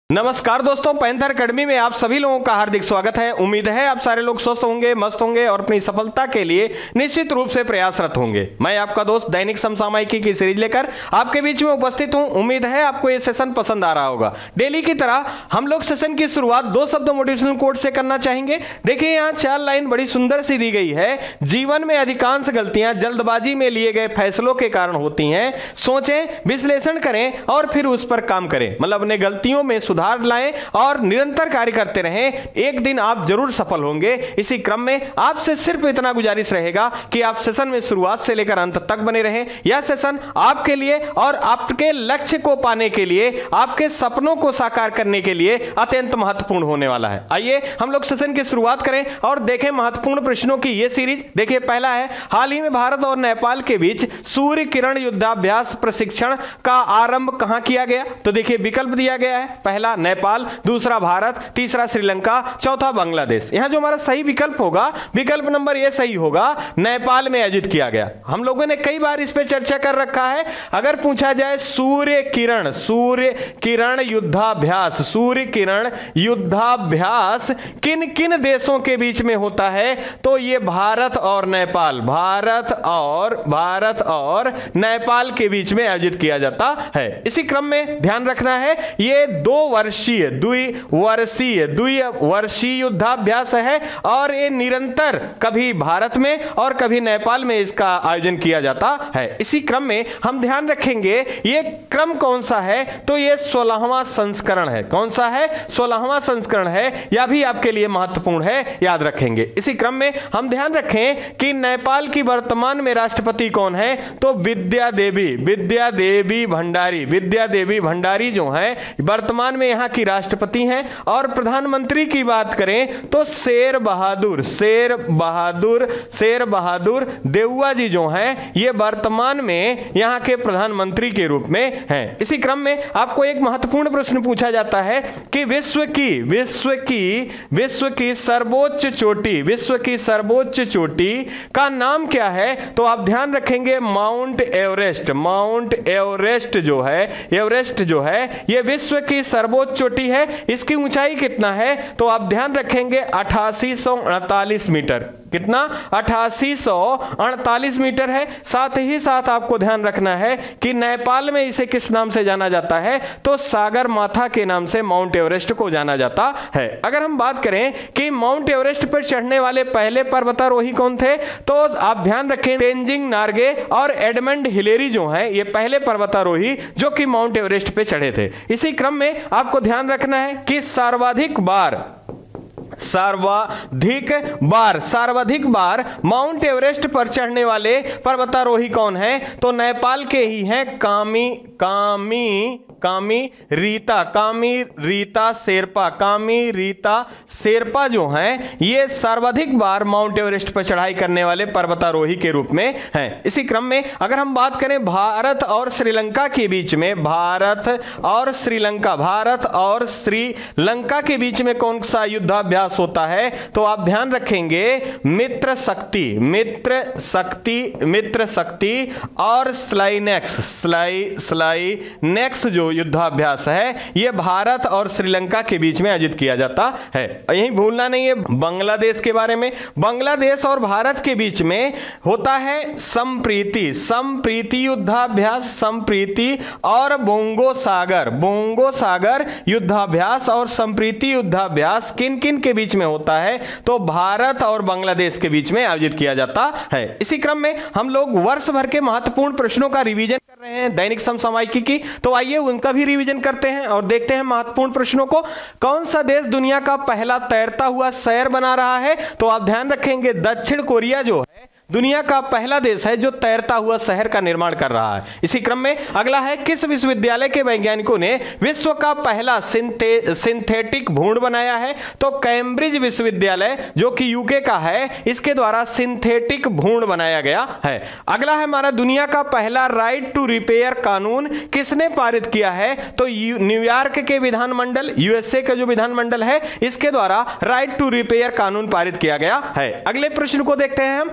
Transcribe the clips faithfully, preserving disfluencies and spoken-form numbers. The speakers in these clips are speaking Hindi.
नमस्कार दोस्तों, पैंथर एकेडमी में आप सभी लोगों का हार्दिक स्वागत है। उम्मीद है आप सारे लोग स्वस्थ होंगे, मस्त होंगे और अपनी सफलता के लिए निश्चित रूप से प्रयासरत होंगे। मैं आपका दोस्त दैनिक समसामयिकी की सीरीज लेकर आपके बीच में उपस्थित हूं। उम्मीद है आपको ये सेशन पसंद आ रहा होगा। डेली की तरह हम लोग सेशन की शुरुआत दो शब्द मोटिवेशनल कोट से करना चाहेंगे। देखिए यहाँ चार लाइन बड़ी सुंदर सी दी गई है। जीवन में अधिकांश गलतियां जल्दबाजी में लिए गए फैसलों के कारण होती हैं। सोचें, विश्लेषण करें और फिर उस पर काम करें। मतलब अपने गलतियों में सुधार लाएं और निरंतर कार्य करते रहें। एक दिन आप जरूर सफल होंगे। इसी क्रम में आपसे सिर्फ इतना गुजारिश रहेगा कि आप सेशन में शुरुआत से लेकर अंत तक बने रहें। यह सेशन आपके लिए और आपके लक्ष्य को पाने के लिए, आपके सपनों को साकार करने के लिए अत्यंत महत्वपूर्ण होने वाला है। आइए हम लोग सेशन की शुरुआत करें और देखें महत्वपूर्ण प्रश्नों की यह सीरीज। देखिए पहला है, हाल ही में भारत और नेपाल के बीच सूर्य किरण युद्धाभ्यास प्रशिक्षण का आरंभ कहां किया गया? तो देखिए विकल्प दिया गया है। पहला नेपाल, दूसरा भारत, तीसरा श्रीलंका, चौथा बांग्लादेश। यहां जो हमारा सही विकल्प होगा, विकल्प नंबर ए सही होगा, नेपाल में आयोजित किया गया। हम लोगों ने कई बार इस पे चर्चा कर रखा है। अगर पूछा जाए सूर्य किरण सूर्य किरण युद्धाभ्यास सूर्य किरण युद्धाभ्यास किन किन देशों के बीच में होता है, तो ये भारत और नेपाल भारत और भारत और नेपाल के बीच में आयोजित किया जाता है। इसी क्रम में ध्यान रखना है, ये दो वर्षीय द्विवर्षीय द्विवर्षीय युद्धाभ्यास है और ये निरंतर कभी भारत में और कभी नेपाल में इसका आयोजन किया जाता है। इसी क्रम में हम ध्यान रखेंगे ये क्रम कौन सा है, तो ये सोलहवां संस्करण है। कौन सा है? सोलहवां संस्करण है। यह भी आपके लिए महत्वपूर्ण है, याद रखेंगे। इसी क्रम में हम ध्यान रखें कि नेपाल की वर्तमान में राष्ट्रपति कौन है, तो विद्या देवी विद्या देवी भंडारी विद्या देवी भंडारी जो है वर्तमान में यहां की राष्ट्रपति हैं। और प्रधानमंत्री की बात करें तो शेर बहादुर शेर बहादुर शेर बहादुर देउआ जी जो हैं ये वर्तमान में यहां के प्रधानमंत्री के रूप में हैं। इसी क्रम में आपको एक महत्वपूर्ण प्रश्न पूछा जाता है कि विश्व की विश्व की विश्व की सर्वोच्च चोटी विश्व की सर्वोच्च चोटी का नाम क्या है? तो आप ध्यान रखेंगे माउंट एवरेस्ट माउंट एवरेस्ट जो है एवरेस्ट जो है ये विश्व की सर्वोच्च चोटी है। इसकी ऊंचाई कितना है? तो आप ध्यान रखेंगे अठासी सौ अड़तालीस मीटर। कितना? अठासी सौ अड़तालीस मीटर है। साथ ही साथ आपको ध्यान रखना है कि नेपाल में इसे किस नाम से जाना जाता है, तो सागर माथा के नाम से माउंट एवरेस्ट को जाना जाता है। अगर हम बात करें कि माउंट एवरेस्ट पर चढ़ने वाले पहले पर्वतारोही कौन थे, तो आप ध्यान रखें तेंजिंग नार्गे और एडमंड हिलेरी जो है ये पहले पर्वतारोही जो कि माउंट एवरेस्ट पे चढ़े थे। इसी क्रम में आपको ध्यान रखना है कि सर्वाधिक बार सर्वाधिक बार सर्वाधिक बार माउंट एवरेस्ट पर चढ़ने वाले पर्वतारोही कौन हैं, तो नेपाल के ही हैं कामी कामी कामी रीता कामी रीता शेरपा कामी रीता शेरपा जो हैं ये सर्वाधिक बार माउंट एवरेस्ट पर चढ़ाई करने वाले पर्वतारोही के रूप में हैं। इसी क्रम में अगर हम बात करें भारत और श्रीलंका के बीच में भारत और श्रीलंका भारत और श्रीलंका के बीच में कौन सा युद्धाभ्यास होता है, तो आप ध्यान रखेंगे मित्र शक्ति मित्र शक्ति मित्र शक्ति और स्लाइनेक्स स्लाई स्लाई नेक्स जो युद्धाभ्यास है यह भारत और श्रीलंका के बीच में आयोजित किया जाता है। यही भूलना नहीं है बांग्लादेश के बारे में। बांग्लादेश और भारत के बीच में होता है संप्रीति संप्रीति युद्धाभ्यास संप्रीति और बोंगो सागर बोंगो सागर युद्धाभ्यास और संप्रीति युद्धाभ्यास किन किन के बीच में होता है, तो भारत और बांग्लादेश के बीच में आयोजित किया जाता है। इसी क्रम में हम लोग वर्ष भर के महत्वपूर्ण प्रश्नों का रिवीजन कर रहे हैं दैनिक समसामयिकी की, तो आइए उनका भी रिवीजन करते हैं और देखते हैं महत्वपूर्ण प्रश्नों को। कौन सा देश दुनिया का पहला तैरता हुआ शहर बना रहा है, तो आप ध्यान रखेंगे दक्षिण कोरिया जो है दुनिया का पहला देश है जो तैरता हुआ शहर का निर्माण कर रहा है। इसी क्रम में अगला है, किस विश्वविद्यालय के वैज्ञानिकों ने विश्व का पहला सिंथे, सिंथेटिक भ्रूण बनाया है, तो कैम्ब्रिज विश्वविद्यालय जो कि यूके का है इसके द्वारा सिंथेटिक भ्रूण बनाया गया है। अगला है हमारा, दुनिया का पहला राइट टू रिपेयर कानून किसने पारित किया है, तो न्यूयॉर्क के विधानमंडल यूएसए का जो विधानमंडल है इसके द्वारा राइट टू रिपेयर कानून पारित किया गया है। अगले प्रश्न को देखते हैं हम, हाल ही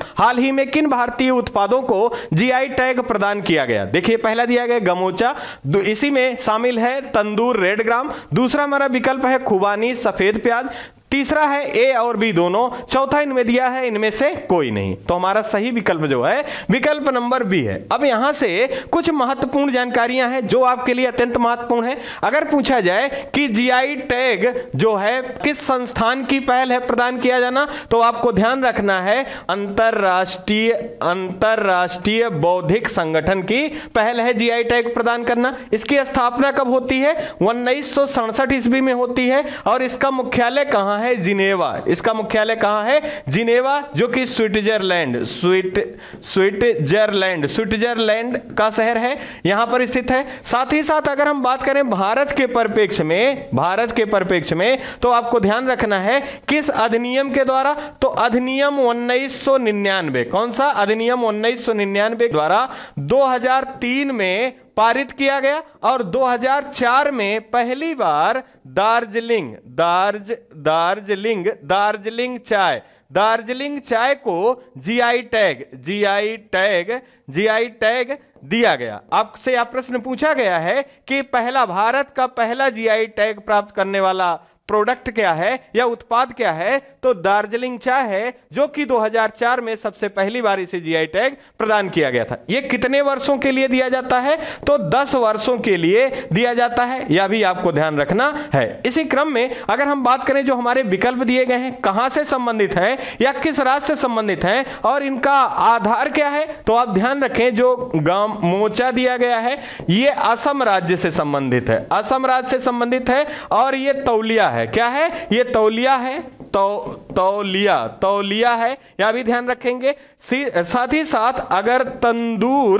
ही में किन भारतीय उत्पादों को जीआई टैग प्रदान किया गया? देखिए पहला दिया गया गमोचा, इसी में शामिल है तंदूर रेड ग्राम, दूसरा हमारा विकल्प है खुबानी सफेद प्याज, तीसरा है ए और बी दोनों, चौथा इनमें दिया है इनमें से कोई नहीं। तो हमारा सही विकल्प जो है विकल्प नंबर बी है। अब यहां से कुछ महत्वपूर्ण जानकारियां हैं जो आपके लिए अत्यंत महत्वपूर्ण है। अगर पूछा जाए कि जीआई टैग जो है किस संस्थान की पहल है प्रदान किया जाना, तो आपको ध्यान रखना है अंतरराष्ट्रीय अंतरराष्ट्रीय बौद्धिक संगठन की पहल है जीआई टैग प्रदान करना। इसकी स्थापना कब होती है? उन्नीस सौ सड़सठ ईस्वी में होती है और इसका मुख्यालय कहां है? जिनेवा। इसका मुख्यालय कहां है? जिनेवा, जो कि स्विट्जरलैंड स्विट स्विट्जरलैंड स्विट्जरलैंड का शहर है, यहां पर स्थित है। साथ ही साथ अगर हम बात करें भारत के परिप्रेक्ष्य में भारत के परिप्रेक्ष्य में तो आपको ध्यान रखना है किस अधिनियम के द्वारा? तो अधिनियम उन्नीस सौ निन्यानवे। कौन सा अधिनियम? उन्नीस सौ निन्यानवे द्वारा दो हज़ार तीन में पारित किया गया और दो हज़ार चार में पहली बार दार्जिलिंग दार्ज दार्जिलिंग दार्जिलिंग चाय दार्जिलिंग चाय को GI tag GI tag GI tag दिया गया। आपसे आप प्रश्न पूछा गया है कि पहला भारत का पहला जीआई टैग प्राप्त करने वाला प्रोडक्ट क्या है या उत्पाद क्या है? तो दार्जिलिंग चाय है, जो कि दो हज़ार चार में सबसे पहली बार इसे जीआई टैग प्रदान किया गया था। यह कितने वर्षों के लिए दिया जाता है? तो दस वर्षों के लिए दिया जाता है, यह भी आपको ध्यान रखना है। इसी क्रम में अगर हम बात करें जो हमारे विकल्प दिए गए हैं कहां से संबंधित हैं या किस राज्य से संबंधित हैं और इनका आधार क्या है, तो आप ध्यान रखें जो गमोचा दिया गया है यह असम राज्य से संबंधित है, असम राज्य से संबंधित है और यह तौलिया है। क्या है? ये तौलिया है, तो तौलिया तौलिया है, यह भी ध्यान रखेंगे। साथ ही साथ अगर तंदूर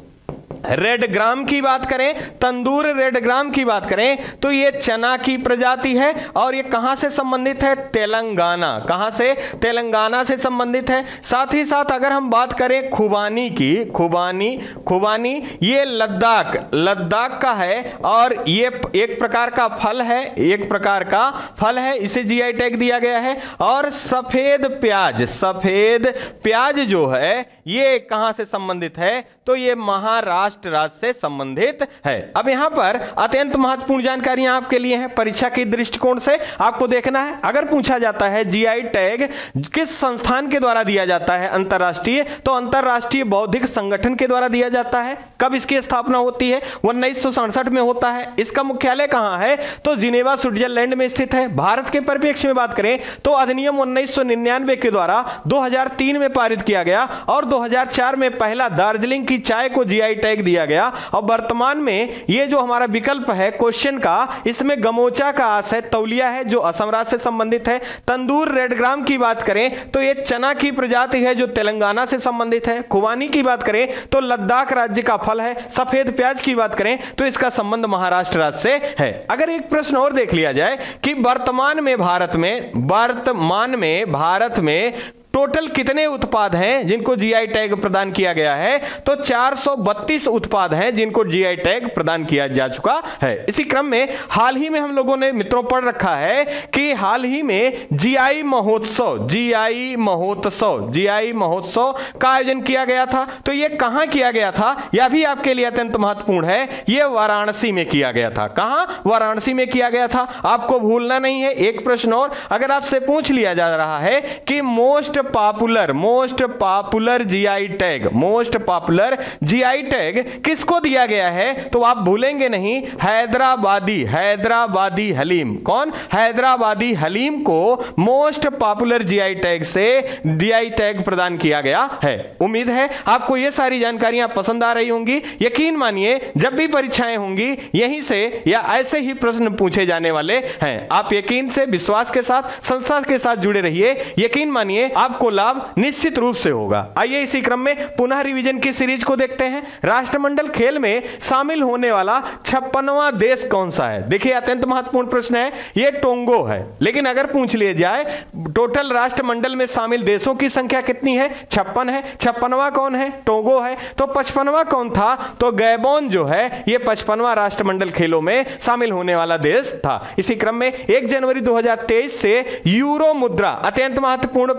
रेड ग्राम की बात करें तंदूर रेड ग्राम की बात करें तो ये चना की प्रजाति है और ये कहां से संबंधित है? तेलंगाना। कहां से? तेलंगाना से संबंधित है। साथ ही साथ अगर हम बात करें खुबानी की खुबानी खुबानी ये लद्दाख लद्दाख का है और ये एक प्रकार का फल है एक प्रकार का फल है इसे जीआई टैग दिया गया है। और सफेद प्याज सफेद प्याज जो है ये कहां से संबंधित है? तो ये महाराष्ट्र राज्य से संबंधित है। अब यहां पर अत्यंत महत्वपूर्ण जानकारियां आपके लिए हैं परीक्षा के दृष्टिकोण से आपको देखना है। अगर पूछा जाता है जीआई टैग किस संस्थान के द्वारा दिया जाता है अंतरराष्ट्रीय, तो अंतरराष्ट्रीय बौद्धिक संगठन के द्वारा दिया जाता है। कब इसकी स्थापना होती है? उन्नीस सौ सड़सठ में होता है। इसका मुख्यालय कहां है? तो जिनेवा स्विट्जरलैंड में स्थित है। भारत के परिप्रेक्ष्य में बात करें तो अधिनियम उन्नीस सौ निन्यानवे के द्वारा दो हज़ार तीन में पारित किया गया और दो हज़ार चार में पहला दार्जिलिंग की चाय को जीआई टैग दिया गया। और वर्तमान में ये जो हमारा विकल्प है क्वेश्चन का, इसमें गमोचा का आशय तौलिया है जो असम राज्य से संबंधित है। तंदूर रेड ग्राम की बात करें तो ये चना की प्रजाति है जो तेलंगाना से संबंधित है। खुबानी की बात करें तो लद्दाख राज्य का फल है। सफेद प्याज की बात करें तो इसका संबंध महाराष्ट्र राज्य से है। अगर एक प्रश्न और देख लिया जाए कि वर्तमान में भारत में वर्तमान में भारत में टोटल कितने उत्पाद हैं जिनको जीआई टैग प्रदान किया गया है, तो चार सौ बत्तीस उत्पाद हैं जिनको जीआई टैग प्रदान किया जा चुका है। इसी क्रम में हाल ही में हम लोगों ने मित्रों पढ़ रखा है कि हाल ही में जीआई महोत्सव जीआई महोत्सव जीआई महोत्सव का आयोजन किया गया था। तो यह कहां किया गया था यह भी आपके लिए अत्यंत महत्वपूर्ण है। यह वाराणसी में किया गया था। कहां? वाराणसी में किया गया था। आपको भूलना नहीं है। एक प्रश्न और अगर आपसे पूछ लिया जा रहा है कि most popular most popular GI tag most popular GI tag किसको दिया गया है, तो आप भूलेंगे नहीं, हैदराबादी हैदराबादी हलीम। कौन? हैदराबादी हलीम को मोस्ट पॉपुलर जीआई टैग से जीआई टैग प्रदान किया गया है। उम्मीद है आपको यह सारी जानकारियां पसंद आ रही होंगी। यकीन मानिए जब भी परीक्षाएं होंगी यहीं से या ऐसे ही प्रश्न पूछे जाने वाले हैं। आप यकीन से विश्वास के साथ संस्था के साथ जुड़े रहिए। यकीन मानिए आप आपको लाभ निश्चित रूप से होगा। आइए इसी क्रम में पुनः रिवीजन की सीरीज को देखते हैं। राष्ट्रमंडल खेल में शामिल होने वाला छप्पनवां देश कौन सा है? देखिए अत्यंत महत्वपूर्ण प्रश्न है। यह टोंगो है। लेकिन अगर पूछ लिया जाए टोटल राष्ट्रमंडल में शामिल देशों की संख्या कितनी है? छप्पन है। छप्पनवां कौन है? टोंगो है। तो पचपनवां कौन था? तो गैबोन जो है यह पचपनवां राष्ट्रमंडल खेलों में शामिल होने वाला देश था। इसी क्रम में एक जनवरी दो हजार तेईस से यूरो मुद्रा, अत्यंत महत्वपूर्ण प्रश्न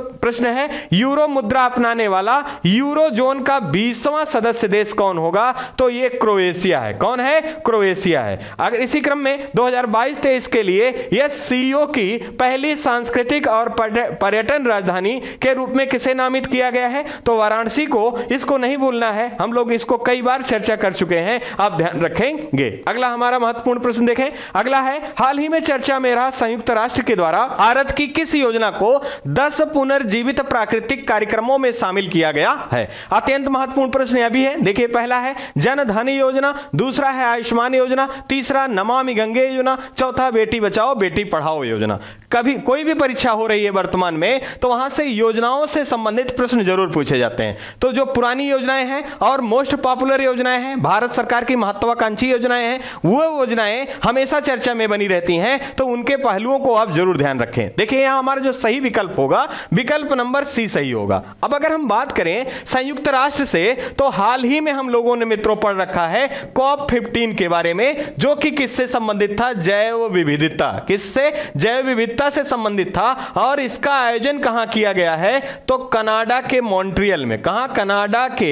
प्रश्न है, यूरो मुद्रा अपनाने वाला यूरो जोन का बीसवां सदस्य देश कौन होगा? तो ये क्रोएशिया है। कौन है? क्रोएशिया है। अगर इसी क्रम में दो हज़ार बाईस तेईस के लिए यह सीईओ की पहली सांस्कृतिक और पर्यटन राजधानी के रूप में किसे नामित किया गया है? तो वाराणसी को। इसको नहीं भूलना है, हम लोग इसको कई बार चर्चा कर चुके हैं, आप ध्यान रखेंगे। अगला हमारा महत्वपूर्ण प्रश्न देखें। अगला है, हाल ही में चर्चा में रहा संयुक्त राष्ट्र के द्वारा भारत की किस योजना को दस पुनर्जीवित प्राकृतिक कार्यक्रमों में शामिल किया गया है? अत्यंत महत्वपूर्ण प्रश्न यह भी है। देखिए, पहला है जन धन योजना, दूसरा है आयुष्मान योजना, तीसरा नमामि गंगे योजना, चौथा बेटी बचाओ बेटी पढ़ाओ योजना। कभी कोई भी परीक्षा हो रही है वर्तमान में तो वहां से योजनाओं से संबंधित प्रश्न जरूर पूछे जाते हैं। तो जो पुरानी योजनाएं हैं और मोस्ट पॉपुलर योजनाएं हैं, भारत सरकार की महत्वाकांक्षी योजनाएं हैं, वो योजनाएं हमेशा चर्चा में बनी रहती हैं, तो उनके पहलुओं को आप जरूर ध्यान रखें। देखिए, यहां हमारा जो सही विकल्प होगा, विकल्प नंबर सी सही होगा। अब अगर हम बात करें संयुक्त राष्ट्र से, तो हाल ही में हम लोगों ने मित्रों पढ़ रखा है कॉप फिफ्टीन के बारे में, जो कि किससे संबंधित था? जैव विविधता। किससे? जैव विविधता से संबंधित था। और इसका आयोजन कहां किया गया है? तो कनाडा के मॉन्ट्रियल में। कहां? कनाडा के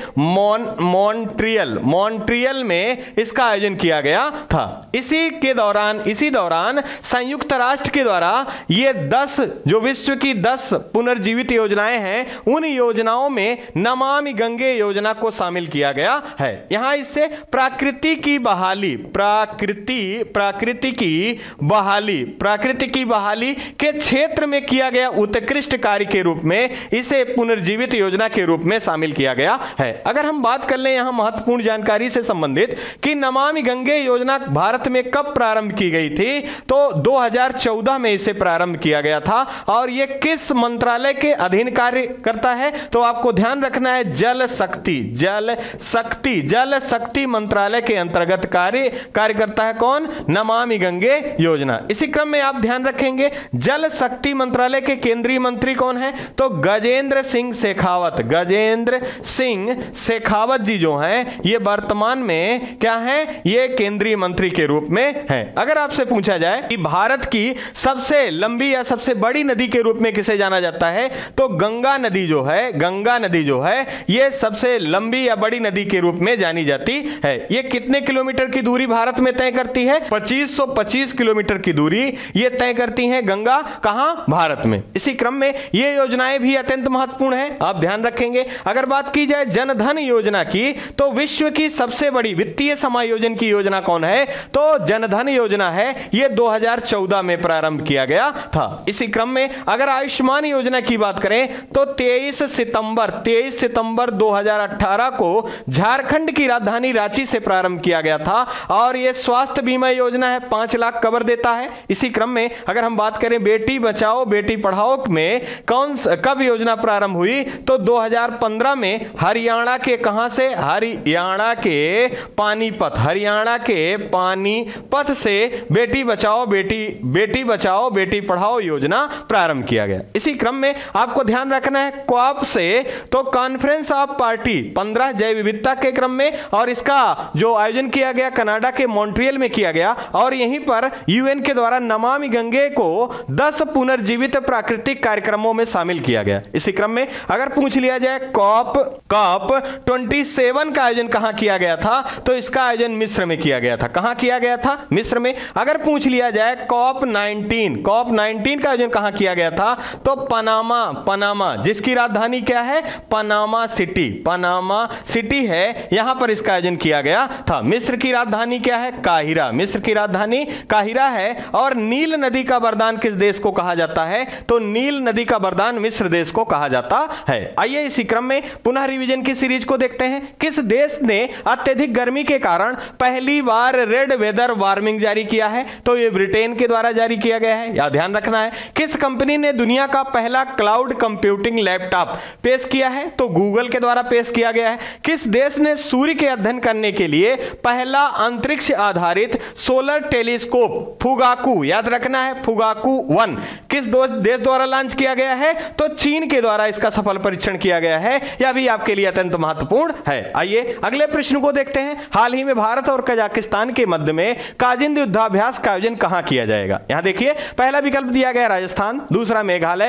मॉन मॉन्ट्रियल मॉन्ट्रियल में इसका आयोजन किया गया था। इसी के दौरान इसी दौरान संयुक्त राष्ट्र के द्वारा ये दस जो विश्व की दस पुनर्जीवित योजनाएं हैं, उन योजनाओं में नमामि गंगे योजना को शामिल किया गया है। यहां इससे प्रकृति की बहाली प्रकृति प्रकृति की बहाली प्रकृति की बहाली के क्षेत्र में किया गया उत्कृष्ट कार्य के रूप में इसे पुनर्जीवित योजना के रूप में शामिल किया गया है। अगर हम बात कर लें यहां महत्वपूर्ण जानकारी से संबंधित कि नमामि गंगे योजना भारत में कब प्रारंभ की गई थी, तो दो हज़ार चौदह में इसे प्रारंभ किया गया था। और यह किस मंत्रालय के अधीन कार्य करता है? तो आपको ध्यान रखना है, जल शक्ति जल शक्ति जल शक्ति मंत्रालय के अंतर्गत कार्य कार्य करता है। कौन? नमामि गंगे योजना। इसी क्रम में आप ध्यान रखेंगे, जल शक्ति मंत्रालय के केंद्रीय मंत्री कौन है? तो गजेंद्र सिंह शेखावत गजेंद्र सिंह शेखावत जी जो हैं, ये वर्तमान में क्या हैं? ये केंद्रीय मंत्री के रूप में हैं। अगर आपसे पूछा जाए कि भारत की सबसे लंबी या सबसे बड़ी नदी के रूप में किसे जाना जाता है, तो गंगा नदी जो है गंगा नदी जो है ये सबसे लंबी या बड़ी नदी के रूप में जानी जाती है। ये कितने किलोमीटर की दूरी भारत में तय करती है? पच्चीस सौ पच्चीस किलोमीटर की दूरी ये तय करती है गंगा। कहां? भारत में। इसी क्रम में ये योजनाएं भी अत्यंत महत्वपूर्ण है, आप ध्यान रखेंगे। अगर बात की जाए जन धन योजना की, तो विश्व की सबसे बड़ी वित्तीय समायोजन की योजना कौन है? तो जन धन योजना है। यह दो हज़ार चौदह में प्रारंभ किया गया था। इसी क्रम में अगर आयुष्मान योजना की बात करें, तो तेईस सितंबर दो हज़ार अठारह को झारखंड की राजधानी रांची से प्रारंभ किया गया था। और यह स्वास्थ्य बीमा योजना है, पांच लाख कवर देता है। इसी क्रम में अगर हम बात करें बेटी बचाओ बेटी पढ़ाओ में कौन कब योजना प्रारंभ हुई, तो दो हज़ार पंद्रह में हरियाणा के कहां से? हरियाणा के पानीपत हरियाणा के पानीपत से बेटी बचाओ बेटी बेटी बचाओ बेटी पढ़ाओ योजना प्रारंभ किया गया। इसी क्रम में आपको ध्यान रखना है क्वाप से, तो कॉन्फ्रेंस ऑफ पार्टी पंद्रह जैव विविधता के क्रम में, और इसका जो आयोजन किया गया कनाडा के मॉन्ट्रियल में किया गया। और यहीं पर यूएन के द्वारा नमामि गंगे को दस पुनर्जीवित प्राकृतिक कार्यक्रमों में शामिल किया गया। इसी क्रम में अगर पूछ लिया जाए कॉप कॉप सत्ताईस का आयोजन कहां किया गया था, तो इसका आयोजन मिस्र में किया गया था। कहां किया गया था? मिस्र में। अगर पूछ लिया जाए कॉप नाइनटीन कॉप नाइनटीन का आयोजन कहां किया गया था, तो पनामा पनामा जिसकी राजधानी क्या है? पनामा सिटी पनामा सिटी है, यहां पर इसका आयोजन किया गया था। मिस्र की राजधानी क्या है? काहिरा मिस्र की राजधानी काहिरा है। और नील नदी का वरदान किस देश को कहा जाता है? तो नील नदी का वरदान मिस्र देश को कहा जाता है। आइए इसी क्रम में पुनः रिवीजन की सीरीज को देखते हैं। किस देश ने अत्यधिक गर्मी के कारण पहली बार रेड वेदर वार्निंग जारी किया है? तो यह ब्रिटेन के द्वारा जारी किया गया है, या ध्यान रखना है। किस कंपनी ने दुनिया का पहला क्लाउड कंप्यूटिंग लैपटॉप पेश किया है? तो गूगल के द्वारा पेश किया गया है। किस देश ने सूर्य के अध्ययन करने के लिए पहला अंतरिक्ष आधारित सोलर टेलीस्कोप फुगाकू, याद रखना है फुगाकू वन, किस देश द्वारा लॉन्च किया गया है? तो चीन के द्वारा इसका सफल परीक्षण किया गया है। यह भी आपके लिए अत्यंत महत्वपूर्ण है। आइए अगले प्रश्न को देखते हैं। हाल ही में भारत और कजाकिस्तान के मध्य में काजिंद युद्धाभ्यास का आयोजन कहां किया जाएगा? यहां देखिए, पहला विकल्प दिया गया राजस्थान, दूसरा मेघालय, तीसरा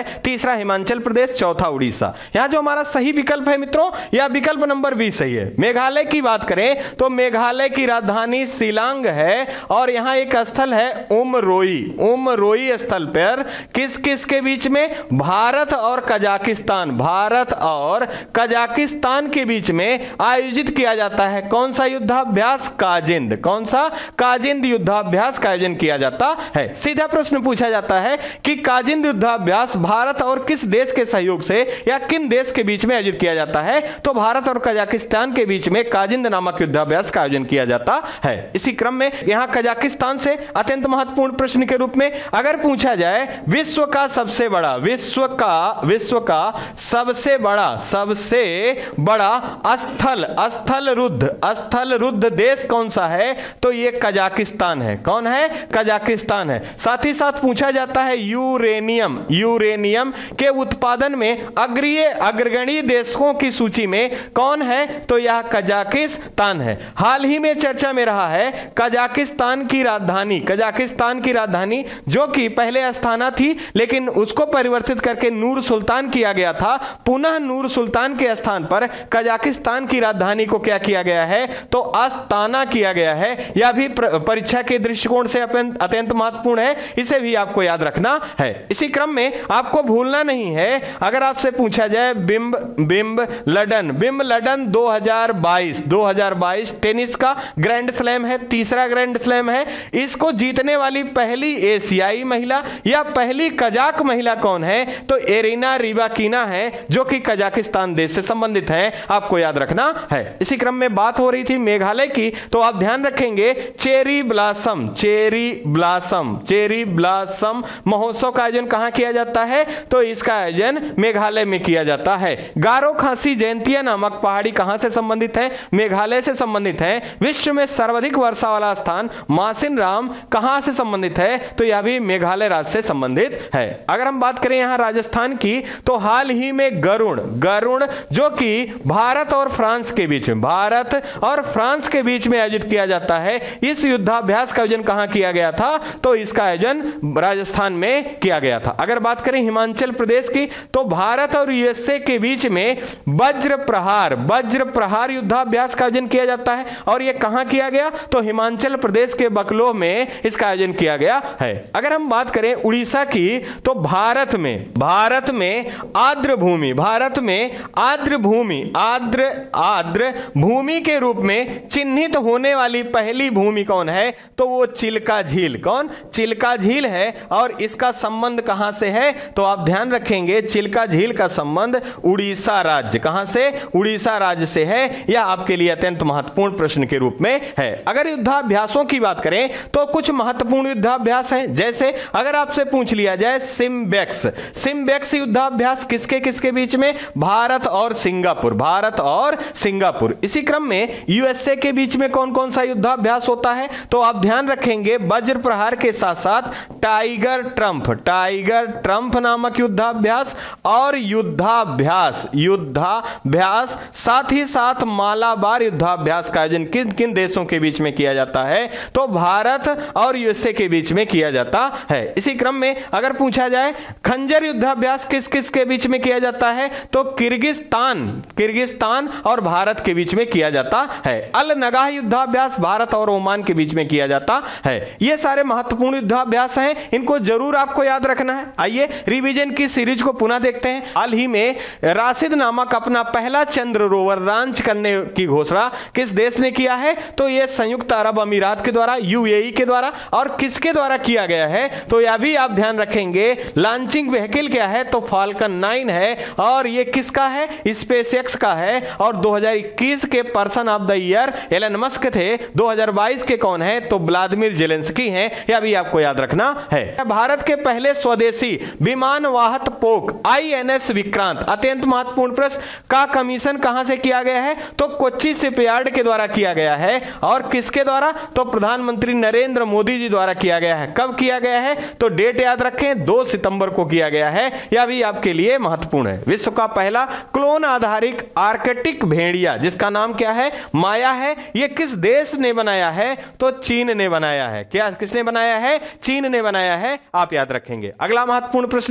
तीसरा हिमाचल प्रदेश, चौथा उड़ीसा। यहां जो हमारा सही विकल्प है मित्रों, यह विकल्प नंबर बी सही है। मेघालय की बात करें तो मेघालय की राजधानी शिलांग है और यहां एक स्थल है उमरोई। उमरोई स्थल पर किस किस के बीच में, भारत और कजाकिस्तान, भारत और कजाकिस्तान के बीच में आयोजित किया जाता है कौन सा युद्धाभ्यास, काजिंद। कौन सा, काजिंद युद्धाभ्यास का आयोजन किया जाता है। सीधा प्रश्न पूछा जाता है कि काजिंद युद्धाभ्यास भारत और किस देश के सहयोग से या किन देश के बीच में आयोजित किया जाता है, तो भारत और कजाकिस्तान के बीच में काजिंद नामक युद्धाभ्यास का आयोजन किया जाता है। इसी क्रम में यहां कजाकिस्तान से अत्यंत महत्वपूर्ण प्रश्न के रूप में अगर पूछा जाए विश्व का सबसे बड़ा, विश्व का विश्व का सबसे बड़ा सबसे बड़ा स्थल स्थल रुद्ध स्थल रुद्ध देश कौन सा है, तो यह कजाकिस्तान है। कौन है, कजाकिस्तान है। साथ ही साथ पूछा जाता है यूरेनियम, यूरेनियम के उत्पादन में अग्रीय अग्रगण्य देशों की सूची में कौन है, तो यह कजाकिस्तान है। हाल ही में चर्चा में रहा है कजाकिस्तान की राजधानी, कजाकिस्तान की राजधानी जो कि पहले अस्थाना थी लेकिन उसको परिवर्तित करके नूर सुल्तान किया गया था, पुनः नूर सुल्तान के स्थान पर कजाकिस्तान की राजधानी को क्या किया गया है, तो अस्ताना किया गया है। यह भी परीक्षा के दृष्टिकोण से अत्यंत महत्वपूर्ण है, इसे भी आपको याद रखना है। इसी क्रम में आपको भूलना नहीं है, अगर आपसे पूछा जाए बिंब विंबलडन, विंबलडन दो हज़ार बाईस दो हज़ार बाईस टेनिस का ग्रैंड स्लैम है, तीसरा ग्रैंड स्लैम है। इसको जीतने वाली पहली एशियाई महिला या पहली कजाक महिला कौन है, तो एरिना रिबाकिना है जो कि कजाकिस्तान देश से संबंधित है, आपको याद रखना है। इसी क्रम में बात हो रही थी मेघालय की, तो आप ध्यान रखेंगे cherry blossom, cherry blossom cherry blossom महोत्सव का आयोजन कहां किया जाता है, तो इसका आयोजन मेघालय में किया जाता है। गारो खासी जयंतिया नामक पहाड़ी कहां से संबंधित है, मेघालय से संबंधित है। विश्व में सर्वाधिक वर्षा वाला स्थान मासिन राम कहां से संबंधित है, तो यह भी मेघालय राज्य से संबंधित है। अगर हम बात करें यहां राजस्थान की, तो हाल ही में गरुड़ गरुड़ जो कि भारत और फ्रांस के बीच में भारत और फ्रांस के बीच में आयोजित किया जाता है, इस युद्धाभ्यास का आयोजन कहां किया गया था, तो इसका आयोजन राजस्थान में किया गया था। अगर बात करें हिमाचल प्रदेश की, तो भारत और यूएसए के बीच में वज्र प्रहार वज्र प्रहार युद्धाभ्यास का आयोजन किया जाता है और यह कहां किया गया, तो हिमाचल प्रदेश के बकलो में इसका आयोजन किया गया है। अगर हम बात करें उड़ीसा की, तो भारत में भारत में आर्द्र भूमि भारत में आर्द्र भूमि आर्द्र आर्द्र भूमि के रूप में चिन्हित होने वाली पहली भूमि कौन है, तो वो चिल्का झील, कौन, चिल्का झील है। और इसका संबंध कहां से है, तो आप ध्यान रखेंगे चिल्का झील का संबंध उड़ीसा राज्य, कहां से, उड़ीसा राज्य से है। यह आपके लिए अत्यंत महत्वपूर्ण प्रश्न के रूप में है। अगर युद्धाभ्यासों की बात करें तो कुछ महत्वपूर्ण युद्धाभ्यास हैं, जैसे अगर आपसे पूछ लिया जाए सिम्बेक्स सिम्बेक्स युद्धाभ्यास किसके किसके बीच में, भारत और सिंगापुर भारत और सिंगापुर। इसी क्रम में यूएसए के बीच में कौन कौन सा युद्धाभ्यास होता है, तो आप ध्यान रखेंगे वज्र प्रहार के साथ साथ टाइगर ट्रंप टाइगर ट्रंप नामक युद्धाभ्यास और युद्धाभ्यास युद्धाभ्यास साथ ही साथ मालाबार युद्धाभ्यास का आयोजन किन किन देशों के बीच में किया जाता है, तो भारत और यूएसए के बीच में किया जाता है। इसी क्रम में अगर पूछा जाए खंजर युद्धाभ्यास किस किस के बीच में किया जाता है, तो किर्गिस्तान किर्गिस्तान और भारत के बीच में किया जाता है। अल नगाह युद्धाभ्यास भारत और ओमान के बीच में किया जाता है। ये सारे महत्वपूर्ण युद्धाभ्यास हैं, इनको जरूर आपको याद रखना है। आइए रिवीजन की सीरीज को पुनः देखते हैं। हाल ही में राशिद नामक अपना पहला चंद्र रोवर लॉन्च करने की घोषणा किस देश ने किया है, तो यह संयुक्त अरब अमीरात के द्वारा, यूएई के द्वारा, और किसके द्वारा किया गया है, तो यह भी आप ध्यान रखेंगे। लॉन्चिंग व्हीकल क्या है, तो फाल्कन नाइन है और यह किसका है, स्पेसएक्स का है। और दो हज़ार इक्कीस के person of the year Elon Musk थे, दो हज़ार बाईस के कौन है, तो व्लादिमीर जेलेंस्की हैं। यह भी आपको याद रखना है। भारत के पहले स्वदेशी विमान वाहक पोक आईएनएस विक्रांत, अत्यंत महत्वपूर्ण प्रश्न, का कमीशन कहां से किया गया है, तो कोच्चि शिपयार्ड के द्वारा किया गया है। और किसके द्वारा, तो प्रधानमंत्री नरेंद्र मोदी जी द्वारा किया गया है। कब किया गया है, तो डेट याद रखें, दो सितंबर को किया गया है। यह भी आपके लिए महत्वपूर्ण है। विश्व का पहला क्लोन आधारित आर्कटिक भेड़िया जिसका नाम क्या है, माया है, यह किस देश ने बनाया है, तो चीन ने बनाया है। क्या किसने बनाया है, चीन ने बनाया है, आप याद रखेंगे। अगला महत्वपूर्ण प्रश्न है,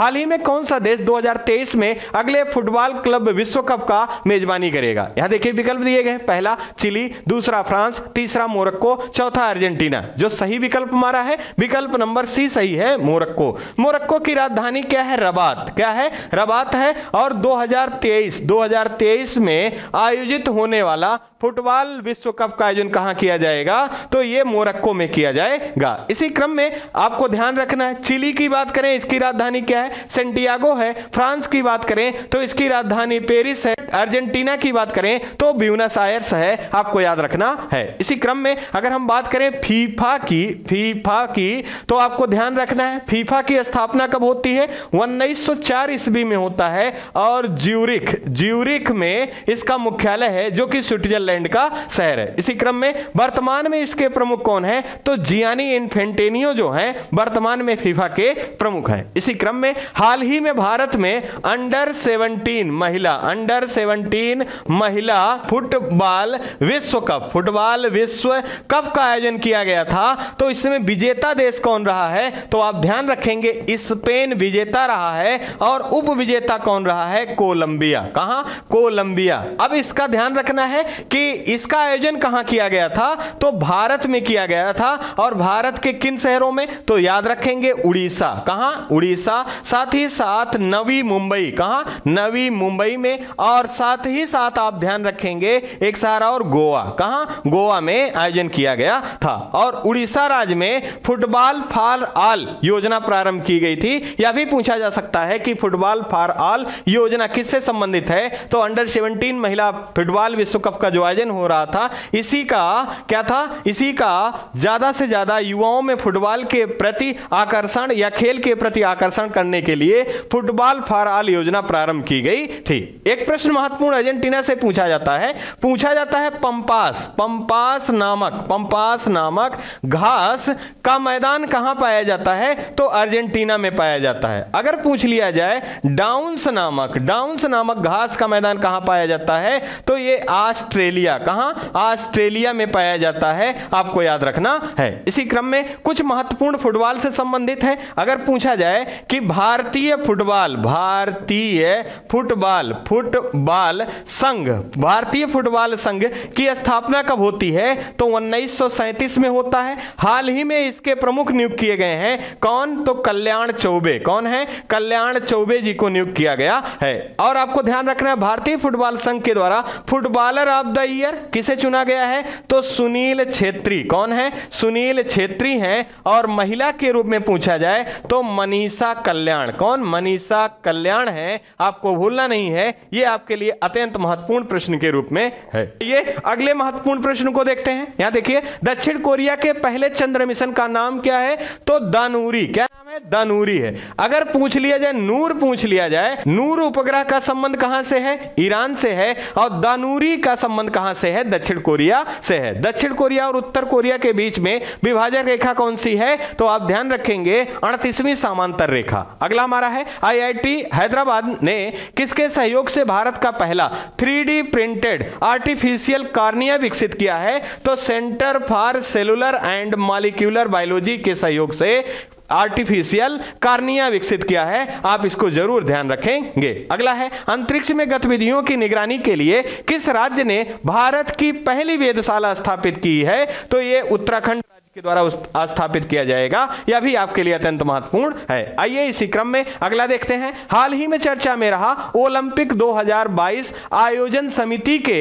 हाल ही में कौन सा देश दो हज़ार तेईस में अगले फुटबॉल क्लब विश्व कप का मेजबानी करेगा? यहां देखिए विकल्प दिए गए, पहला चिली, दूसरा फ्रांस, तीसरा मोरक्को, चौथा अर्जेंटीना। जो सही विकल्प हमारा है विकल्प नंबर सी सही है, मोरक्को। मोरक्को की राजधानी क्या है? रबात। क्या है? रबात है। और दो हज़ार तेईस दो हज़ार तेईस में आयोजित होने वाला फुटबॉल विश्व कप का आयोजन कहां किया जाएगा? तो ये मोरक्को में किया जाएगा। इसी क्रम में आपको ध्यान रखना है, चिली की बात करें इसकी राजधानी क्या है? सेंटियागो है। फ्रांस की बात करें तो इसकी राजधानी पेरिस है। अर्जेंटीना की बात करें तो ब्यूनस आयर्स है, आपको याद रखना है। इसी क्रम में अगर हम बात करें फीफा की फीफा की तो आपको ध्यान रखना है फीफा की स्थापना कब होती है? उन्नीस सौ चार ईस्वी में होता है और ज्यूरिख ज्यूरिख में इसका मुख्यालय है, जो कि स्विट्जरलैंड का शहर है। इसी क्रम में वर्तमान में इसके प्रमुख कौन है? तो जियानी इन्फेंटेनियो जो हैं वर्तमान में फीफा के प्रमुख हैं। इसी क्रम में हाल ही में भारत में अंडर सेवनटीन महिला अंडर सेवनटीन महिला फुटबॉल विश्व कप फुटबॉल विश्व कप का आयोजन किया गया था। तो इसमें विजेता देश कौन रहा है? तो आप ध्यान रखेंगे स्पेन विजेता रहा है और उप विजेता कौन रहा है? कोलंबिया। कहां? कोलंबिया। अब इसका ध्यान रखना है कि इसका आयोजन कहां किया गया था? तो भारत में किया गया था। और भारत के किन शहरों में? तो याद रखेंगे उड़ीसा। कहां? उड़ीसा। साथ ही साथ नवी मुंबई। कहां? नवी मुंबई में। और साथ ही साथ आप ध्यान रखेंगे एक सहारा और गोवा। कहां? गोवा में आयोजन किया गया था। और उड़ीसा राज्य में फुटबॉल फॉर ऑल योजना प्रारंभ की गई थी। यह भी पूछा जा सकता है कि फुटबॉल फॉर ऑल योजना किससे संबंधित है? तो अंडर सेवनटीन महिला फुटबॉल विश्व कप का जो आयोजन हो रहा था इसी का क्या था? इसी का ज्यादा से ज्यादा युवाओं में फुटबॉल के प्रति आकर्षण या खेल के प्रति आकर्षण करने के लिए फुटबॉल फॉर ऑल योजना प्रारंभ की गई थी। एक प्रश्न महत्वपूर्ण अर्जेंटीना से पूछा जाता है पूछा जाता है पंपास पंपास नामक पंपास नामक घास का मैदान कहां पाया जाता है? तो अर्जेंटीना में पाया जाता है। अगर पूछ लिया जाए डाउन्स नामक डाउन्स नामक घास का मैदान कहां पाया जाता है? तो ये ऑस्ट्रेलिया। कहां? ऑस्ट्रेलिया में पाया जाता है, आपको याद रखना है। इसी क्रम में कुछ महत्वपूर्ण फुटबॉल से संबंधित है। अगर पूछा जाए कि भारतीय फुटबॉल भारतीय फुटबॉल फुटबॉल संघ भारतीय फुटबॉल संघ की स्थापना कब होती है? तो उन्नीस सौ सैंतीस में होता है। हाल ही में इसके प्रमुख नियुक्त किए गए हैं कौन? तो कल्याण चौबे। कौन है? कल्याण चौबे जी को नियुक्त किया गया है। और आपको ध्यान रखना है भारतीय फुटबॉल संघ के द्वारा फुटबॉलर ऑफ द ईयर किसे चुना गया है? तो सुनील छेत्री। कौन है? सुनील छेत्री हैं। और महिला के रूप में पूछा जाए तो मनीषा कल्याण। कौन? मनीषा कल्याण है, आपको भूलना नहीं है। यह आपके लिए अत्यंत महत्वपूर्ण प्रश्न के रूप में है। ये अगले महत्वपूर्ण प्रश्न को देखते हैं। यहां देखिए दक्षिण कोरिया के पहले चंद्र मिशन का नाम क्या है? तो दानूरी। क्या नाम है? दानूरी है। अगर पूछ लिया जाए नूर पूछ लिया जाए नूर उपग्रह का संबंध कहां से है? ईरान से है। और दानूरी का संबंध कहां से है? दक्षिण कोरिया से है। दक्षिण कोरिया और उत्तर कोरिया के बीच में विभाजक रेखा कौन सी है? तो आप ध्यान रखेंगे अड़तीसवीं समांतर रेखा। अगला हमारा है आईआईटी हैदराबाद ने किसके सहयोग से भारत का पहला three D printed artificial cornea विकसित किया है? तो centre for cellular and molecular biology के सहयोग से आर्टिफिशियल कार्निया विकसित किया है। आप इसको जरूर ध्यान रखेंगे। अगला है अंतरिक्ष में गतिविधियों की निगरानी के लिए किस राज्य ने भारत की पहली वेधशाला स्थापित की है? तो ये उत्तराखंड के द्वारा स्थापित किया जाएगा। यह भी आपके लिए अत्यंत महत्वपूर्ण है। आइए इसी क्रम में अगला देखते हैं। हाल ही में चर्चा में रहा ओलंपिक दो हज़ार बाईस आयोजन समिति के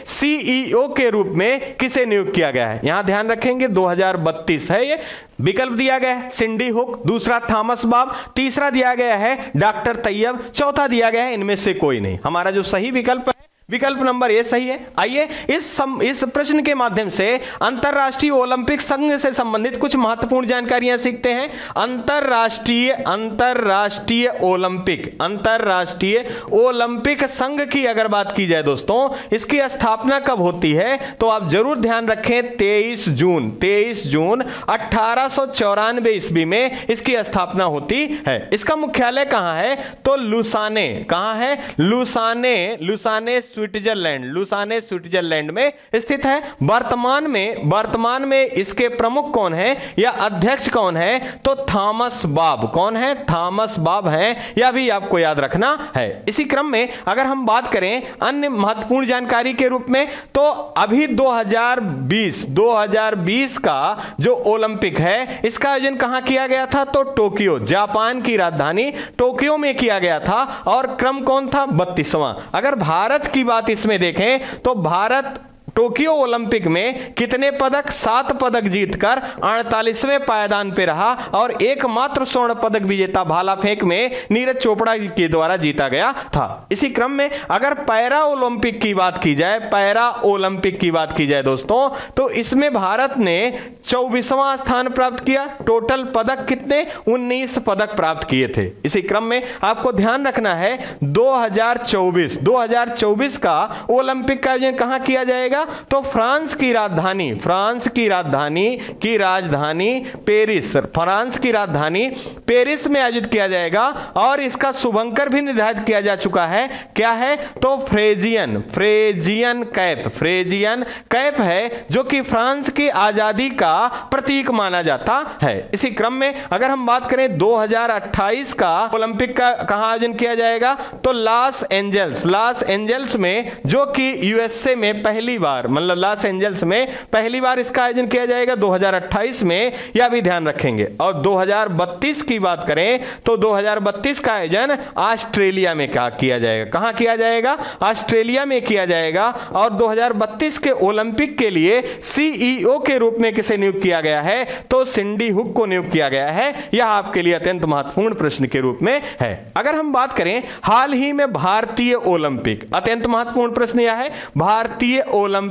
सीईओ के रूप में किसे नियुक्त किया गया है? यहां ध्यान रखेंगे दो हज़ार बत्तीस है। ये विकल्प दिया गया है सिंडी हुक, दूसरा थॉमस बाब, तीसरा दिया गया है डॉक्टर तैयब, चौथा दिया गया है इनमें से कोई नहीं। हमारा जो सही विकल्प है विकल्प नंबर ए सही है। आइए इस सम, इस प्रश्न के माध्यम से अंतरराष्ट्रीय ओलंपिक संघ से संबंधित कुछ महत्वपूर्ण जानकारियां सीखते हैं। अंतरराष्ट्रीय अंतरराष्ट्रीय ओलंपिक अंतरराष्ट्रीय ओलंपिक संघ की अगर बात की जाए दोस्तों, इसकी स्थापना कब होती है? तो आप जरूर ध्यान रखें तेईस जून तेईस जून अठारह सौ चौरानवे ईस्वी में इसकी स्थापना होती है। इसका मुख्यालय कहां है? तो लुसाने। कहां है? Lausanne Lausanne Switzerland, Lausanne Switzerland में स्थित है। वर्तमान में वर्तमान में इसके प्रमुख कौन है या अध्यक्ष कौन है? तो थॉमस बाब। कौन है? थॉमस बाब हैं। यह भी आपको याद रखना है। इसी क्रम में अगर हम बात करें अन्य महत्वपूर्ण जानकारी के रूप में, तो अभी दो हज़ार बीस दो हज़ार बीस का जो ओलंपिक है इसका आयोजन कहां किया गया था? तो टोक्यो, जापान की राजधानी टोक्यो में किया गया था और क्रम कौन था? बत्तीसवां। अगर भारत की बात इसमें देखें तो भारत टोक्यो ओलंपिक में कितने पदक? सात पदक जीतकर अड़तालीसवें पायदान पे रहा और एकमात्र स्वर्ण पदक विजेता भाला फेंक में नीरज चोपड़ा के द्वारा जीता गया था। इसी क्रम में अगर पैरा ओलंपिक की बात की जाए, पैरा ओलंपिक की बात की जाए दोस्तों, तो इसमें भारत ने चौबीसवां स्थान प्राप्त किया। टोटल पदक कितने? उन्नीस पदक प्राप्त किए थे। इसी क्रम में आपको ध्यान रखना है दो हज़ार चौबीस दो हज़ार चौबीस का ओलंपिक का आयोजन कहां किया जाएगा? तो फ्रांस की राजधानी फ्रांस की राजधानी की राजधानी पेरिस फ्रांस की राजधानी पेरिस में आयोजित किया जाएगा और इसका शुभंकर भी निर्धारित किया जा चुका है। क्या है? तो फ्रेजियन फ्रेजियन कैप फ्रेजियन कैप है जो कि फ्रांस की आजादी का प्रतीक माना जाता है। इसी क्रम में अगर हम बात करें दो हज़ार अट्ठाईस का ओलंपिक का कहां आयोजन किया जाएगा? तो लॉस एंजल्स लॉस एंजल्स में, जो कि यूएसए में पहली बार मतलब लॉस एंजल्स में पहली बार इसका आयोजन किया जाएगा दो हज़ार अट्ठाईस में। यह भी ध्यान रखेंगे। और दो हज़ार बत्तीस की बात करें तो दो हज़ार बत्तीस का आयोजन ऑस्ट्रेलिया में क्या किया जाएगा? कहां किया जाएगा? ऑस्ट्रेलिया में किया जाएगा। और दो हज़ार बत्तीस के ओलंपिक के लिए सीईओ के रूप में किसे नियुक्त किया गया है? तो सिंडी हुक को नियुक्त किया गया है। यह आपके लिए अत्यंत महत्वपूर्ण प्रश्न के रूप में है। अगर हम बात करें हाल ही में भारतीय ओलंपिक, अत्यंत महत्वपूर्ण प्रश्न यह है, भारतीय ओलंपिक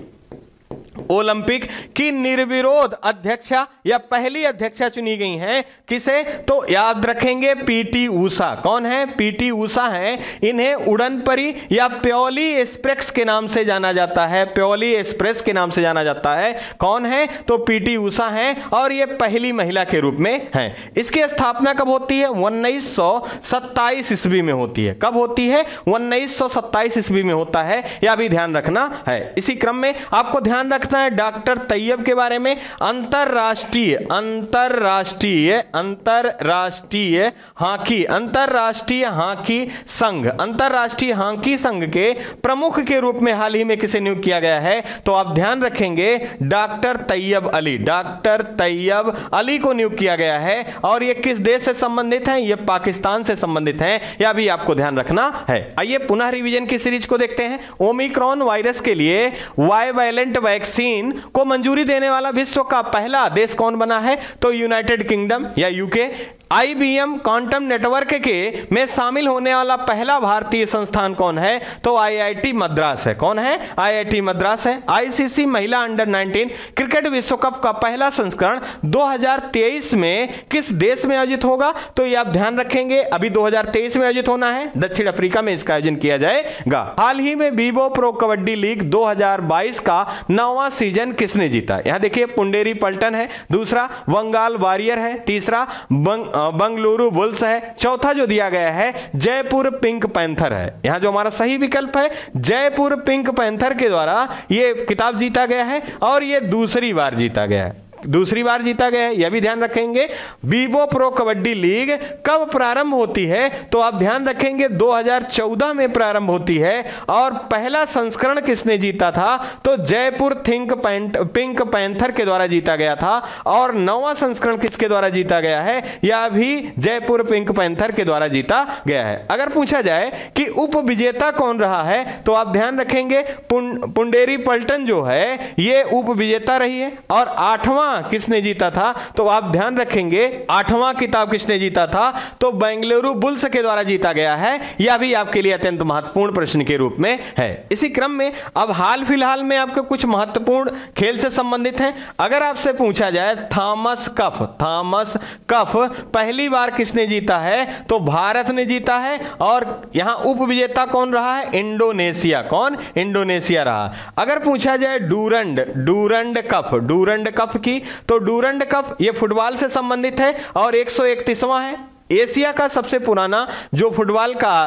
ओलंपिक की निर्विरोध अध्यक्षा या पहली अध्यक्षा चुनी गई हैं। किसे? तो याद रखेंगे पीटी ऊषा। कौन है? पीटी ऊषा हैं। इन्हें उड़न परी या प्योली एक्सप्रेस के नाम से जाना जाता है। प्योली एक्सप्रेस के नाम से जाना जाता है। कौन है? तो पीटी ऊषा हैं और ये पहली महिला के रूप में हैं। इसकी स्थापना कब होती है? उन्नीस सौ सत्ताईस ईस्वी में होती है। कब होती है? उन्नीस सौ सत्ताईस ईस्वी में होता है। यह भी ध्यान रखना है। इसी क्रम में आपको ध्यान रखना है डॉक्टर तैयब के बारे में। अंतरराष्ट्रीय अंतरराष्ट्रीय अंतरराष्ट्रीय हॉकी अंतरराष्ट्रीय हॉकी संघ अंतरराष्ट्रीय हॉकी संघ के प्रमुख के रूप में हाल ही में किसे नियुक्त किया गया है? तो आप ध्यान रखेंगे डॉक्टर तैयब अली डॉक्टर तैयब अली को नियुक्त किया गया है। और ये किस देश से संबंधित हैं? ये पाकिस्तान से संबंधित हैं। यह भी आपको ध्यान रखना है। आइए पुनः रिवीजन की सीरीज को देखते हैं। ओमिक्रॉन वायरस के लिए वाइवेलेंट वैक्सीन को मंजूरी देने वाला विश्व का पहला देश कौन बना है? तो यूनाइटेड किंगडम या यूके। आईबीएम क्वांटम नेटवर्क के में शामिल होने वाला पहला भारतीय संस्थान कौन है? तो आईआईटी मद्रास है। कौन है? आईआईटी मद्रास है। आईसीसी महिला अंडर नाइनटीन क्रिकेट विश्व कप का पहला संस्करण दो हज़ार तेईस में किस देश में आयोजित होगा? तो ये आप ध्यान रखेंगे, अभी दो हज़ार तेईस में आयोजित होना है। दक्षिण अफ्रीका में इसका आयोजन किया जाएगा। हाल ही में बीबो प्रो कबड्डी लीग दो हज़ार बाईस का नौवां सीजन किसने जीता? यहां देखिए पुंडेरी पल्टन है, दूसरा बंगाल वॉरियर है, तीसरा बंग बंगलुरु बुल्स है, चौथा जो दिया गया है जयपुर पिंक पैंथर है। यहां जो हमारा सही विकल्प है जयपुर पिंक पैंथर के द्वारा यह किताब जीता गया है और यह दूसरी बार जीता गया है। दूसरी बार जीता गया है, यह भी ध्यान रखेंगे। बीबो प्रो कबड्डी लीग कब प्रारंभ होती है? तो आप ध्यान रखेंगे दो हज़ार चौदह में प्रारंभ होती है। और पहला संस्करण किसने जीता था? तो Jaipur think pant pink panther के द्वारा जीता गया था। और नौवां संस्करण किसके द्वारा जीता गया है? यह भी जयपुर पिंक पैंथर के द्वारा जीता गया है। अगर पूछा जाए कि उप विजेता कौन रहा है तो आप ध्यान रखेंगे पुंडेरी पल्टन जो है ये उप विजेता रही है। और आठवां किसने जीता था? तो आप ध्यान रखेंगे आठवां किताब किसने जीता था? तो बेंगलुरु बुल्स के द्वारा जीता गया है। यह भी आपके लिए अत्यंत महत्वपूर्ण प्रश्न के रूप में है। इसी क्रम में अब हाल फिलहाल में आपके कुछ महत्वपूर्ण खेल से संबंधित हैं। अगर आपसे पूछा जाए थॉमस कप थॉमस कप पहली बार किसने जीता है? तो भारत ने जीता है। और यहां उप विजेता कौन रहा है? इंडोनेशिया। कौन? इंडोनेशिया रहा। अगर पूछा जाए Durand Durand cup Durand cup की तो डूरंड कप ये फुटबॉल से संबंधित है और एक सौ इकतीसवां है। एशिया का सबसे पुराना जो फुटबॉल का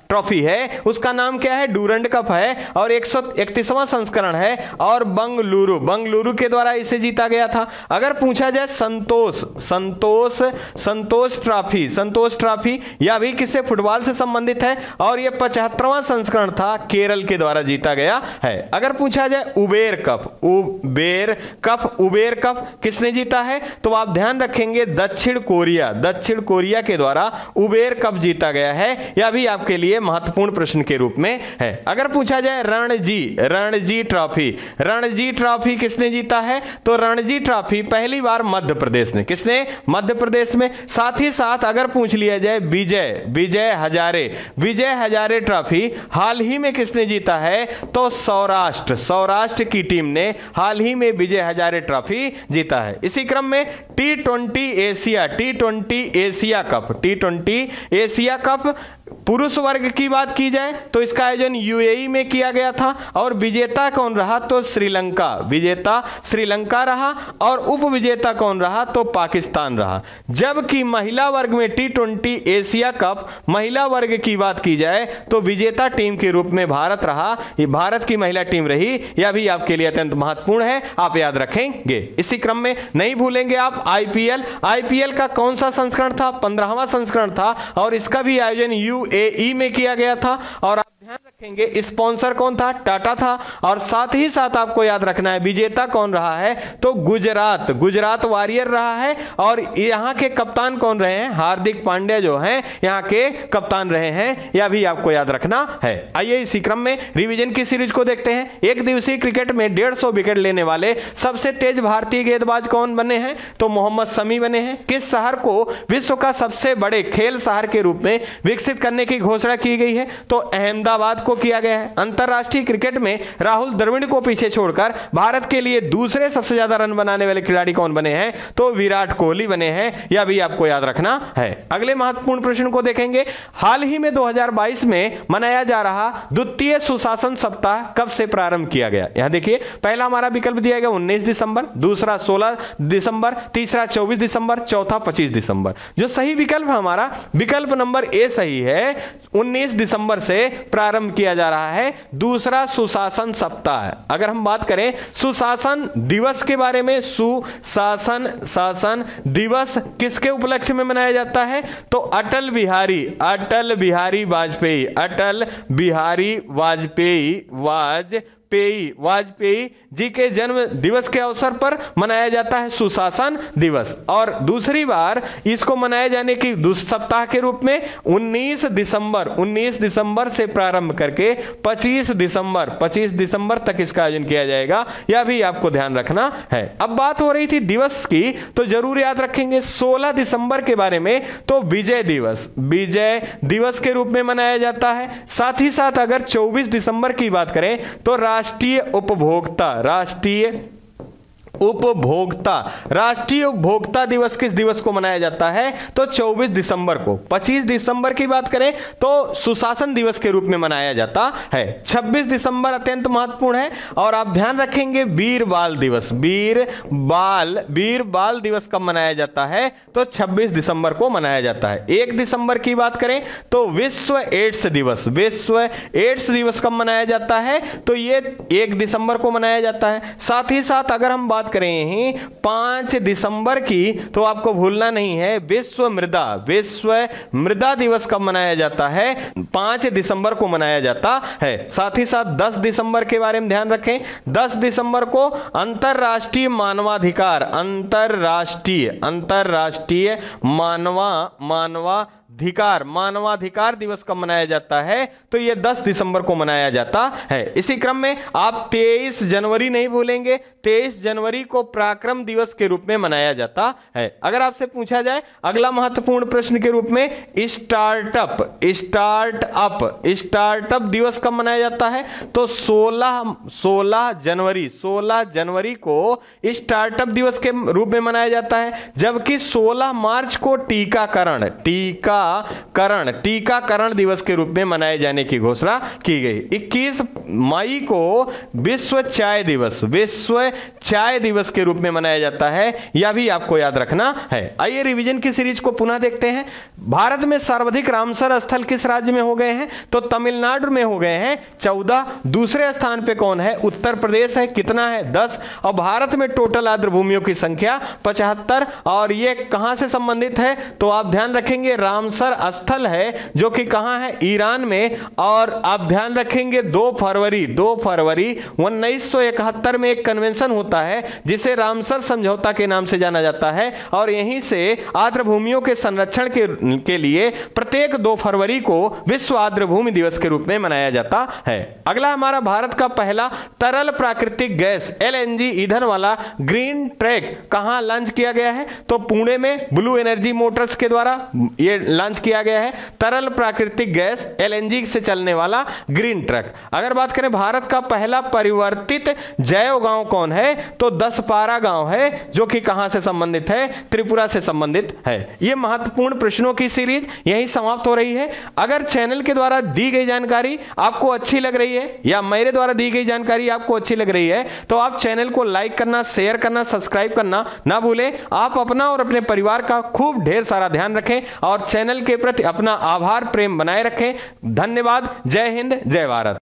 ट्रॉफी है उसका नाम क्या है, डूरंड कप है और एक सौ इकतीसवां संस्करण है और बंगलुरु बंगलुरु के द्वारा इसे जीता गया था। अगर पूछा जाए संतोष संतोष संतोष ट्रॉफी संतोष ट्रॉफी यह भी किससे, फुटबॉल से संबंधित है और यह पचहत्तरवां संस्करण था, केरल के द्वारा जीता गया है। अगर पूछा जाए Uber cup Uber cup Uber cup किसने जीता है, तो आप ध्यान रखेंगे दक्षिण कोरिया दक्षिण कोरिया के द्वारा उबेर कप जीता गया है। यह भी आपके लिए महत्वपूर्ण प्रश्न के रूप में है। अगर पूछा जाए रणजी रणजी ट्रॉफी रणजी ट्रॉफी किसने जीता है, तो रणजी ट्रॉफी पहली बार मध्य प्रदेश ने, किसने, मध्य प्रदेश में। साथ ही साथ अगर पूछ लिया जाए विजय विजय हजारे विजय हजारे ट्रॉफी हाल ही में किसने जीता है, तो सौराष्ट्र सौराष्ट्र की टीम ने हाल ही में विजय हजारे ट्रॉफी जीता है। इसी क्रम में T twenty Asia T twenty Asia cup T twenty Asia cup पुरुष वर्ग की बात की जाए तो इसका आयोजन यूएई में किया गया था और विजेता कौन रहा, तो श्रीलंका विजेता श्रीलंका रहा और उप विजेता कौन रहा, तो पाकिस्तान रहा। जबकि महिला वर्ग में टी ट्वेंटी एशिया कप महिला वर्ग की बात की जाए तो विजेता टीम के रूप में भारत रहा, ये भारत की महिला टीम रही। यह भी आपके लिए अत्यंत महत्वपूर्ण है, आप याद रखेंगे। इसी क्रम में नहीं भूलेंगे आप आईपीएल आईपीएल का कौन सा संस्करण था, पंद्रहवां संस्करण था और इसका भी आयोजन यूएई में किया गया था और आप ध्यान रखेंगे स्पॉन्सर कौन था, टाटा था। और साथ ही साथ आपको याद रखना है विजेता कौन रहा है, तो गुजरात गुजरात वॉरियर रहा है और यहां के कप्तान कौन रहे हैं, हार्दिक पांड्या जो हैं यहां के कप्तान रहे हैं, यह भी आपको याद रखना है। आइए इसी क्रम में रिवीजन की सीरीज को देखते हैं। एक दिवसीय क्रिकेट में डेढ़ सौ विकेट लेने वाले सबसे तेज भारतीय गेंदबाज कौन बने हैं, तो मोहम्मद शमी बने हैं। किस शहर को विश्व का सबसे बड़े खेल शहर के रूप में विकसित करने की घोषणा की गई है, तो अहमदाबाद को किया गया है। अंतरराष्ट्रीय क्रिकेट में राहुल द्रविड़ को पीछे छोड़कर भारत के लिए दूसरे सबसे ज्यादा रन बनाने वाले खिलाड़ी कौन बने हैं, तो विराट कोहली बने हैं, यह भी आपको याद रखना है। अगले महत्वपूर्ण प्रश्न को देखेंगे। हाल ही में दो हज़ार बाईस में मनाया जा रहा द्वितीय सुशासन सप्ताह कब से प्रारंभ किया गया, यहां देखिए पहला हमारा विकल्प दिया गया उन्नीस दिसंबर, दूसरा सोलह दिसंबर, तीसरा चौबीस दिसंबर, चौथा पच्चीस दिसंबर। जो सही विकल्प हमारा विकल्प नंबर ए सही है, उन्नीस दिसंबर से प्रारंभ किया जा रहा है दूसरा सुशासन सप्ताह। अगर हम बात करें सुशासन दिवस के बारे में, सुशासन शासन दिवस किसके उपलक्ष्य में मनाया जाता है, तो अटल बिहारी अटल बिहारी वाजपेयी अटल बिहारी वाजपेयी वाज पेई वाजपेयी जी के जन्म दिवस के अवसर पर मनाया जाता है सुशासन दिवस। और दूसरी बार इसको मनाए जाने की सप्ताह के रूप में उन्नीस दिसंबर उन्नीस दिसंबर से प्रारंभ करके पच्चीस दिसंबर पच्चीस दिसंबर तक इसका आयोजन किया जाएगा, यह भी आपको ध्यान रखना है। अब बात हो रही थी दिवस की, तो जरूर याद रखेंगे सोलह दिसंबर के बारे में, तो विजय दिवस विजय दिवस के रूप में मनाया जाता है। साथ ही साथ अगर चौबीस दिसंबर की बात करें तो राष्ट्रीय उपभोक्ता राष्ट्रीय उपभोक्ता राष्ट्रीय उपभोक्ता दिवस किस दिवस को मनाया जाता है, तो चौबीस दिसंबर को। पच्चीस दिसंबर की बात करें तो सुशासन दिवस के रूप में मनाया जाता है। छब्बीस दिसंबर अत्यंत महत्वपूर्ण है और आप ध्यान रखेंगे वीर बाल दिवस वीर बाल वीर बाल दिवस कब मनाया जाता है, तो छब्बीस दिसंबर को मनाया जाता है। एक दिसंबर की बात करें तो विश्व एड्स दिवस विश्व एड्स दिवस कब मनाया जाता है, तो ये एक दिसंबर को मनाया जाता है। साथ ही साथ अगर हम बात करें ही पांच दिसंबर की, तो आपको भूलना नहीं है विश्व मृदा विश्व मृदा दिवस कब मनाया जाता है, पांच दिसंबर को मनाया जाता है। साथ ही साथ दस दिसंबर के बारे में ध्यान रखें, दस दिसंबर को अंतरराष्ट्रीय मानवाधिकार अंतरराष्ट्रीय अंतरराष्ट्रीय मानवा मानवा अधिकार मानवाधिकार दिवस कब मनाया जाता है, तो यह दस दिसंबर को मनाया जाता है। इसी क्रम में आप तेईस जनवरी नहीं भूलेंगे, तेईस जनवरी को पराक्रम दिवस के रूप में मनाया जाता है। अगर आपसे पूछा जाए अगला महत्वपूर्ण प्रश्न के रूप में स्टार्टअप स्टार्टअप स्टार्टअप दिवस कब मनाया जाता है, तो सोलह सोलह जनवरी सोलह जनवरी को स्टार्टअप दिवस के रूप में मनाया जाता है। जबकि सोलह मार्च को टीकाकरण टीका टीकाकरण टीकाकरण दिवस के रूप में मनाए जाने की घोषणा की गई। इक्कीस मई को विश्व चाय दिवस विश्व चाय दिवस के रूप में मनाया जाता है, यह भी आपको याद रखना है। आइए रिवीजन की सीरीज को पुनः देखते हैं। भारत में सर्वाधिक रामसर स्थल किस राज्य में हो गए हैं? तो तमिलनाडु में हो गए हैं चौदह। दूसरे स्थान पे कौन है? उत्तर प्रदेश है। कितना है? दस। और भारत में टोटल आर्द्र भूमियों की संख्या पचहत्तर। और ये कहां से संबंधित है? तो आप ध्यान रखेंगे रामसर स्थल है जो कि कहां है? ईरान में। और आप ध्यान रखेंगे दो फरवरी दो फरवरी उन्नीस सौ इकहत्तर में एक कन्वेंशन होता है जिसे रामसर समझौता के नाम से जाना जाता है, और यहीं से आर्द्र भूमियों के संरक्षण के, के लिए प्रत्येक दो फरवरी को विश्व आर्द्र भूमि दिवस के रूप में मनाया जाता है। अगला हमारा भारत का पहला तरल प्राकृतिक गैस एल एन जी ईंधन वाला ग्रीन ट्रैक कहां लॉन्च किया गया है? तो पुणे में ब्लू एनर्जी मोटर्स के द्वारा यह लॉन्च किया गया है तरल प्राकृतिक गैस एल एन जी से चलने वाला ग्रीन ट्रक। अगर बात करें भारत का पहला परिवर्तित जैव गांव कौन है? तो दसपारा गांव है जो कि कहां से संबंधित है? त्रिपुरा से संबंधित है। यह महत्वपूर्ण प्रश्नों की सीरीज यहीं समाप्त हो रही है। अगर चैनल के द्वारा दी गई जानकारी आपको अच्छी लग रही है या मेरे द्वारा दी गई जानकारी आपको अच्छी लग रही है तो आप चैनल को लाइक करना, शेयर करना, सब्सक्राइब करना ना भूलें। आप अपना और अपने परिवार का खूब ढेर सारा ध्यान रखें और चैनल के प्रति अपना आभार प्रेम बनाए रखें। धन्यवाद। जय हिंद, जय भारत।